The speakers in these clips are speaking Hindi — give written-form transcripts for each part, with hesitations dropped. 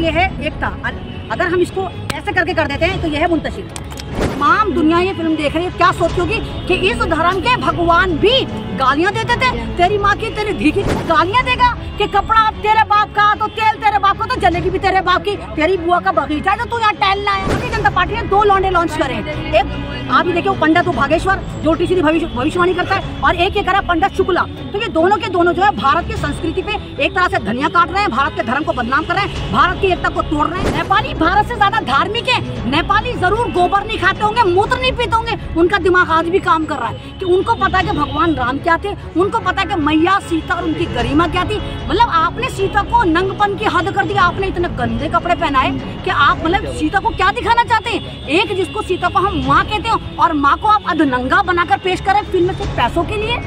ये है एकता। अगर हम इसको ऐसे करके कर देते हैं तो ये है मुंतशिर। तमाम दुनिया ये फिल्म देख रही है, क्या सोचोगी कि इस धर्म के भगवान भी गालियां देते थे। तेरी माँ की तेरी धी की गालियां देगा कि कपड़ा तेरे बाप का तो तेल तेरे बाप का तो जलेगी भी तेरे बाप की, तेरी बुआ का बगीचा जो तू यहाँ टहलना है। भारतीय जनता पार्टी ने 2 लौंडे लॉन्च करे। एक आप ही देखिए पंडित भागेश्वर जो सीधी भविष्यवाणी करता है, और एक ये करा पंडित शुक्ला। तो ये दोनों के दोनों जो है भारत की संस्कृति पे एक तरह से धनिया काट रहे हैं, भारत के धर्म को बदनाम कर रहे हैं, भारत की एकता को तोड़ रहे हैं। नेपाली भारत से ज्यादा धार्मिक है। नेपाली जरूर गोबर नहीं खाते होंगे, मूत्र नहीं पीते होंगे, उनका दिमाग आज भी काम कर रहा है कि उनको पता है कि भगवान राम क्या थे, उनको पता है कि मैया सीता और उनकी गरिमा क्या थी। मतलब आपने सीता को नंगपन की हद कर दी, आपने इतने गंदे कपड़े पहनाए कि आप मतलब सीता को क्या दिखाना चाहते हैं। एक जिसको सीता को हम माँ कहते हैं और माँ को आप अधनंगा बनाकर पेश करें फिल्म में सिर्फ पैसों के लिए।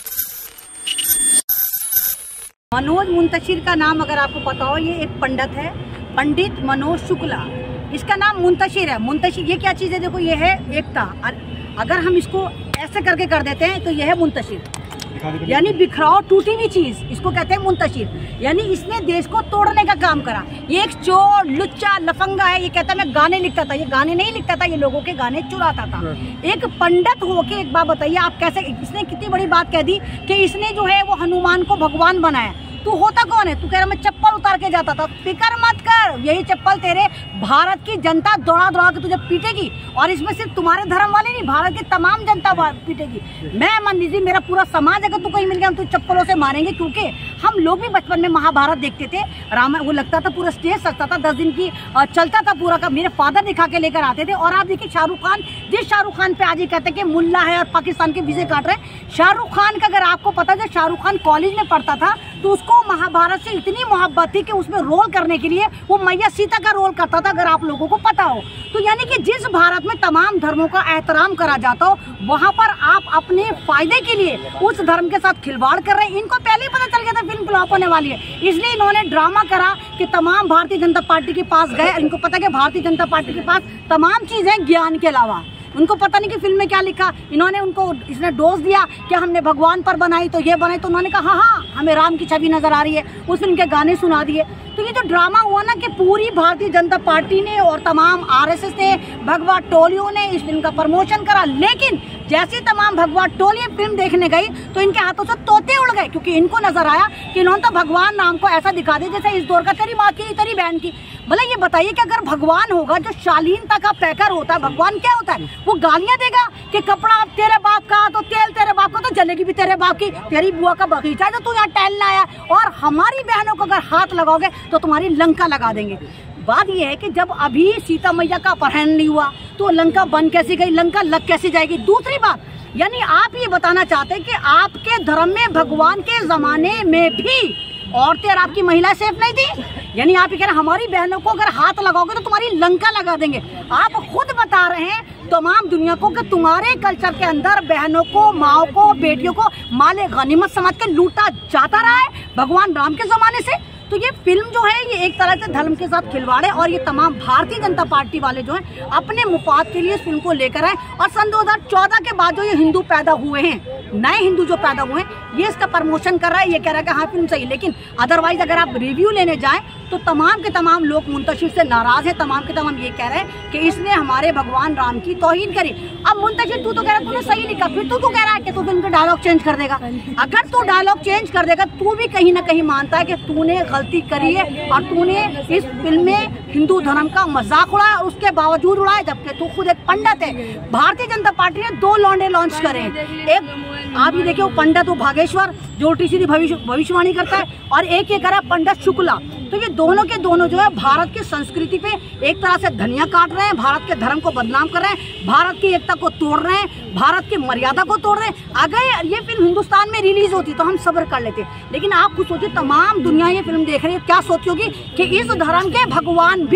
मनोज मुंतशिर का नाम अगर आपको पता हो, ये एक पंडित है, पंडित मनोज शुक्ला। इसका नाम मुंतशिर है। मुंतशिर ये क्या चीज़ है? देखो ये है एकता। अगर हम इसको ऐसे करके कर देते हैं तो ये है मुंतशिर, यानी बिखराव टूटी हुई चीज, इसको कहते हैं मुंतशिर। यानी इसने देश को तोड़ने का काम करा। ये एक चोर लुच्चा लफंगा है। ये कहता मैं गाने लिखता था, ये गाने नहीं लिखता था, ये लोगों के गाने चुराता था। एक पंडित होके एक बात बताइए आप कैसे, इसने कितनी बड़ी बात कह दी कि इसने जो है वो हनुमान को भगवान बनाया। तू होता कौन है? तू कह रहा मैं चप्पल उतार के जाता था। फिक्र मत कर, यही चप्पल तेरे भारत की जनता दौड़ा दौड़ा के तुझे पीटेगी, और इसमें सिर्फ तुम्हारे धर्म वाले नहीं, भारत की तमाम जनता पीटेगी। मैं मान लीजिए मेरा पूरा समाज अगर तू कहीं मिल गया हम तो चप्पलों से मारेंगे, क्योंकि हम लोग भी बचपन में महाभारत देखते थे। रामायण वो लगता था पूरा स्टेज सजता था, 10 दिन की चलता था पूरा का। मेरे फादर दिखा के लेकर आते थे। और आप देखिए शाहरुख खान, जिस शाहरुख खान पे आज ये कहते हैं कि मुल्ला है और पाकिस्तान के विजय काट रहे हैं। शाहरुख खान का अगर आपको पता है, शाहरुख खान कॉलेज में पढ़ता था तो उसको महाभारत से इतनी मोहब्बत थी कि उसमें रोल करने के लिए वो मैया सीता का रोल करता था, अगर आप लोगों को पता हो तो। यानी कि जिस भारत में तमाम धर्मों का एहतराम करा जाता हो, वहां पर आप अपने फायदे के लिए उस धर्म के साथ खिलवाड़ कर रहे हैं। इनको पहले ही पता चल गया था फिल्म फ्लॉप होने वाली है, इसलिए इन्होंने ड्रामा करा कि तमाम भारतीय जनता पार्टी के पास गए। इनको पता कि भारतीय जनता पार्टी के पास तमाम चीजें ज्ञान के अलावा, उनको पता नहीं कि फिल्म में क्या लिखा। इन्होंने उनको इसने डोज दिया कि हमने भगवान पर बनाई तो ये बनाई, तो उन्होंने कहा हाँ हमें राम की छवि नजर आ रही है, उस फिल्म के गाने सुना दिए। तो ये जो ड्रामा हुआ ना कि पूरी भारतीय जनता पार्टी ने और तमाम आरएसएस ने, भगवा टोलियों ने इस फिल्म का प्रमोशन करा, लेकिन जैसे तमाम भगवा टोली फिल्म देखने गई तो इनके हाथों से तोते उड़ गए, क्योंकि इनको नजर आया कि इन्होंने तो भगवान नाम को ऐसा दिखा दिया जैसे इस दौर का तेरी माँ की तेरी बहन की। भले ये बताइए कि अगर भगवान होगा जो शालीनता का पैकर होता है, भगवान क्या होता है? वो गालियां देगा कि कपड़ा तेरे बाप का तो तेल तेरे बाप का तो जलेगी भी तेरे बाप की, तेरी बुआ का बगीचा जो तू यहाँ टहलना आया, और हमारी बहनों को अगर हाथ लगाओगे तो तुम्हारी लंका लगा देंगे। बात यह है कि जब अभी सीता मैया का अपहरण नहीं हुआ तो लंका बन कैसे गई, लंका लग कैसे जाएगी? दूसरी बात, यानी आप ये बताना चाहते हैं कि आपके धर्म में भगवान के जमाने में भी औरतें और आपकी महिला सेफ नहीं थी? यानी आप ये कह रहे हैं हमारी बहनों को अगर हाथ लगाओगे तो तुम्हारी लंका लगा देंगे। आप खुद बता रहे हैं तमाम दुनिया को कि तुम्हारे कल्चर के अंदर बहनों को, माओ को, बेटियों को माले गनीमत समझ के लूटा जाता रहा है भगवान राम के जमाने से। तो ये फिल्म जो है ये एक तरह से धर्म के साथ खिलवाड़ है, और ये तमाम भारतीय जनता पार्टी वाले जो हैं अपने मुफाद के लिए इस फिल्म को लेकर आए। और सन 2014 के बाद जो ये हिंदू पैदा हुए हैं, नए हिंदू जो पैदा हुए हैं, ये इसका प्रमोशन कर रहा है, ये कह रहा है कि हाँ फिल्म सही। लेकिन अदरवाइज अगर आप रिव्यू लेने जाएं तो तमाम के तमाम लोग मुंतशिर से नाराज है, तमाम के तमाम ये कह रहे हैं कि इसने हमारे भगवान राम की तौहीन करी। अब मुंतशिर तू तो कह रहा है तूने सही लिखा, फिर तू कह रहा है कि तू फिल्म का डायलॉग चेंज कर देगा। अगर तू डायलॉग चेंज कर देगा, तू भी कहीं ना कहीं मानता है कि तूने गलती करी है और तूने इस फिल्म में हिंदू धर्म का मजाक उड़ाया, और उसके बावजूद उड़ाया जबकि तू खुद एक पंडित है। भारतीय जनता पार्टी ने 2 लौंडे लॉन्च करे। एक आप ये देखिए पंडित भागेश्वर जो सीधी भविष्यवाणी करता है, और एक ये करा पंडित शुक्ला। तो ये दोनों के दोनों जो है भारत की संस्कृति पे एक तरह से धनिया काट रहे हैं, भारत के धर्म को बदनाम कर रहे हैं, भारत की एकता को तोड़ रहे हैं, भारत की मर्यादा को तोड़ रहे हैं। अगर ये फिल्म हिंदुस्तान में रिलीज होती तो हम सब्र कर लेते, लेकिन आप खुद सोचिए तमाम दुनिया ये फिल्म देख रही है, क्या सोची होगी कि इस धर्म के भगवान भी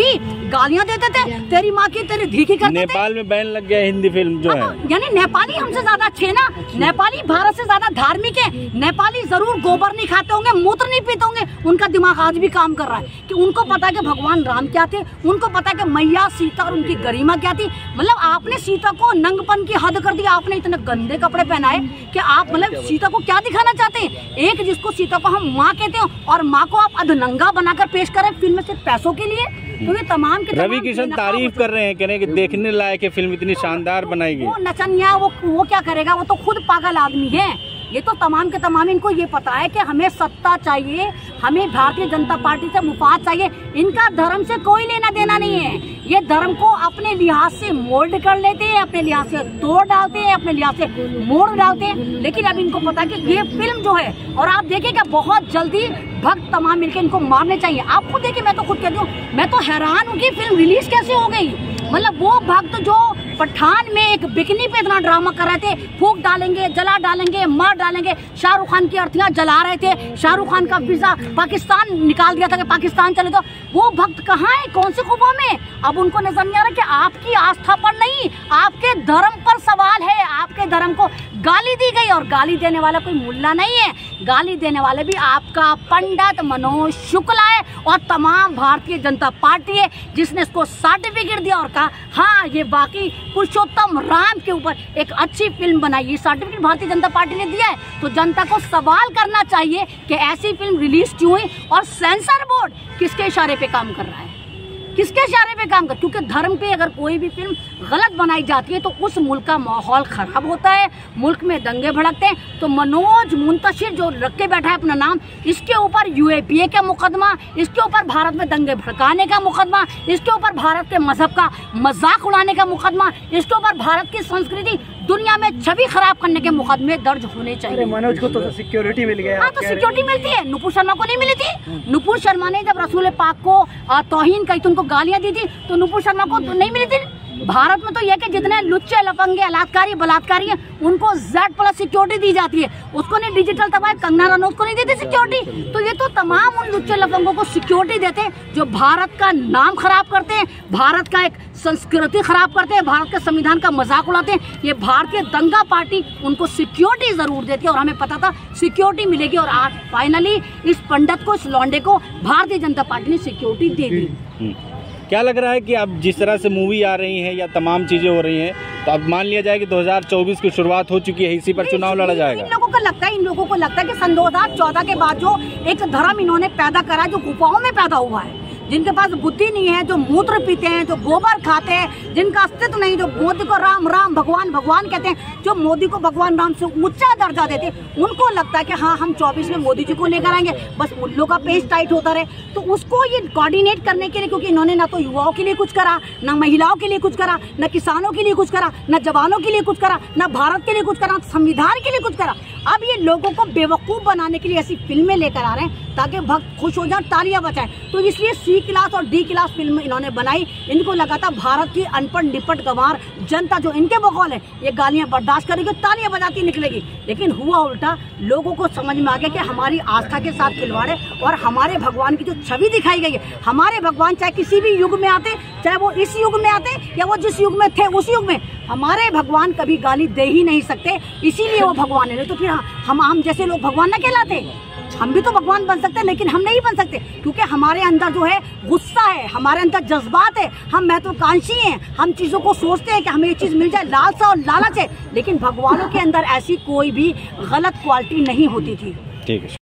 गालियां देते थे, तेरी माँ की तेरी धी की करते थे। नेपाल में बैन लग गया हिंदी फिल्म जो है, यानी नेपाली हमसे ज्यादा अच्छे ना, नेपाली भारत से ज्यादा धार्मिक है। नेपाली जरूर गोबर नहीं खाते होंगे, मूत्र नहीं पीते होंगे, उनका दिमाग आज भी काम कर रहा है कि उनको पता है कि भगवान राम क्या थे, उनको पता है कि मैया सीता और उनकी गरिमा क्या थी। मतलब आपने सीता को नंगपन की हद कर दिया, आपने इतने गंदे कपड़े पहनाए कि आप मतलब सीता को क्या दिखाना चाहते हैं? एक जिसको सीता को हम माँ कहते हैं और माँ को आप अधनंगा बनाकर पेश करें फिल्म में सिर्फ पैसों के लिए। तो ये तमाम के रवि किशन तारीफ कर रहे हैं, कह रहे हैं कि देखने लायक है फिल्म, इतनी शानदार बनाई गई। वो नचनिया वो क्या करेगा, वो तो खुद पागल आदमी है। ये तो तमाम के तमाम इनको ये पता है कि हमें सत्ता चाहिए, हमें भारतीय जनता पार्टी से मुफाद चाहिए। इनका धर्म से कोई लेना देना नहीं है। ये धर्म को अपने लिहाज से मोल्ड कर लेते हैं, अपने लिहाज से तोड़ डालते हैं, अपने लिहाज से मोड़ डालते हैं। लेकिन अब इनको पता है कि ये फिल्म जो है, और आप देखिएगा बहुत जल्दी भक्त तमाम मिलकर इनको मारने चाहिए। आप खुद देखिए, मैं तो खुद कहती हूँ, मैं तो हैरान हूँ कि फिल्म रिलीज कैसे हो गई। मतलब वो भक्त जो पठान में एक बिकनी पे इतना ड्रामा कर रहे थे, फूंक डालेंगे, जला डालेंगे, मार डालेंगे, शाहरुख खान की अर्थियां जला रहे थे, शाहरुख खान का वीजा पाकिस्तान निकाल दिया था कि पाकिस्तान चले, तो वो भक्त कहाँ है, कौन से कुबा में? अब उनको नजर नहीं आ रहा कि आपकी आस्था पर नहीं, आपके धर्म पर सवाल है। आपके धर्म को गाली दी गई और गाली देने वाला कोई मुल्ला नहीं है, गाली देने वाले भी आपका पंडित मनोज शुक्ला है और तमाम भारतीय जनता पार्टी है, जिसने इसको सर्टिफिकेट दिया और कहा हाँ ये बाकी पुरुषोत्तम राम के ऊपर एक अच्छी फिल्म बनाई। ये सर्टिफिकेट भारतीय जनता पार्टी ने दिया है, तो जनता को सवाल करना चाहिए कि ऐसी फिल्म रिलीज क्यों हुई और सेंसर बोर्ड किसके इशारे पे काम कर रहा है, किसके इशारे पे काम कर। क्योंकि धर्म पे अगर कोई भी फिल्म गलत बनाई जाती है तो उस मुल्क का माहौल खराब होता है, मुल्क में दंगे भड़कते हैं। तो मनोज मुंतशिर जो रख के बैठा है अपना नाम, इसके ऊपर यूएपीए का मुकदमा, इसके ऊपर भारत में दंगे भड़काने का मुकदमा, इसके ऊपर भारत के मजहब का मजाक उड़ाने का मुकदमा, इसके ऊपर भारत की संस्कृति दुनिया में छवि खराब करने के मुकदमे दर्ज होने चाहिए। मनोज को तो सिक्योरिटी मिल गया। हाँ, तो सिक्योरिटी मिलती है, नुपुर शर्मा को नहीं मिली थी। नुपुर शर्मा ने जब रसूल पाक को तौहीन कही, उनको गालियां दी थी, तो नुपुर शर्मा को तो नहीं मिली थी। भारत में तो यह कि जितने लुच्चे लफंगे अलात्कारी बलात्कारी हैं उनको Z+ सिक्योरिटी दी जाती है, उसको नहीं डिजिटल तबाह कंगना रनौत को नहीं देती सिक्योरिटी। तो ये तो तमाम उन लुच्चे लफंगों को सिक्योरिटी देते हैं जो भारत का नाम खराब करते हैं, भारत का एक संस्कृति खराब करते हैं, भारत के संविधान का मजाक उड़ाते हैं। ये भारतीय दंगा पार्टी उनको सिक्योरिटी जरूर देती है और हमें पता था सिक्योरिटी मिलेगी और आज फाइनली इस पंडित को, इस लौंडे को भारतीय जनता पार्टी ने सिक्योरिटी दे दी। क्या लग रहा है कि अब जिस तरह से मूवी आ रही है या तमाम चीजें हो रही हैं, तो अब मान लिया जाए कि 2024 की शुरुआत हो चुकी है, इसी पर चुनाव लड़ा जाएगा? इन लोगों को लगता है कि सन 2014 के बाद जो एक धर्म इन्होंने पैदा करा, जो गुफाओं में पैदा हुआ है, जिनके पास बुद्धि नहीं है, जो मूत्र पीते हैं, जो गोबर खाते हैं, जिनका अस्तित्व नहीं, जो मोदी को राम राम भगवान भगवान कहते हैं, जो मोदी को भगवान राम से ऊंचा दर्जा देते हैं, उनको लगता है कि हाँ हम 24 में मोदी जी को लेकर आएंगे, बस मुल्लों का पेज टाइट होता रहे। तो उसको ये कोऑर्डिनेट करने के लिए, क्योंकि इन्होंने ना तो युवाओं के लिए कुछ करा, ना महिलाओं के लिए कुछ करा, ना किसानों के लिए कुछ करा, ना जवानों के लिए कुछ करा, ना भारत के लिए कुछ करा, संविधान के लिए कुछ करा। अब ये लोगों को बेवकूफ बनाने के लिए ऐसी फिल्में लेकर आ रहे हैं ताकि भक्त खुश हो जाए, तालियां बजाएं। तो इसलिए C क्लास और D क्लास फिल्म इन्होंने बनाई। इनको लगा था भारत की अनपढ़ निपट गंवार जनता जो इनके बकौल है ये गालियां बर्दाश्त करेगी, तालियां बजाती निकलेगी। लेकिन हुआ उल्टा, लोगों को समझ में आ गया कि हमारी आस्था के साथ खिलवाड़ है और हमारे भगवान की जो छवि दिखाई गई है, हमारे भगवान चाहे किसी भी युग में आते, चाहे वो इस युग में आते या वो जिस युग में थे उस युग में, हमारे भगवान कभी गाली दे ही नहीं सकते, इसीलिए वो भगवान है। तो फिर हम जैसे लोग भगवान ना कहलाते? हम भी तो भगवान बन सकते हैं, लेकिन हम नहीं बन सकते क्योंकि हमारे अंदर जो है गुस्सा है, हमारे अंदर जज्बात है, हम महत्वाकांक्षी हैं, हम चीज़ों को सोचते हैं कि हमें ये चीज़ मिल जाए, लालसा और लालच है। लेकिन भगवानों के अंदर ऐसी कोई भी गलत क्वालिटी नहीं होती थी। ठीक है।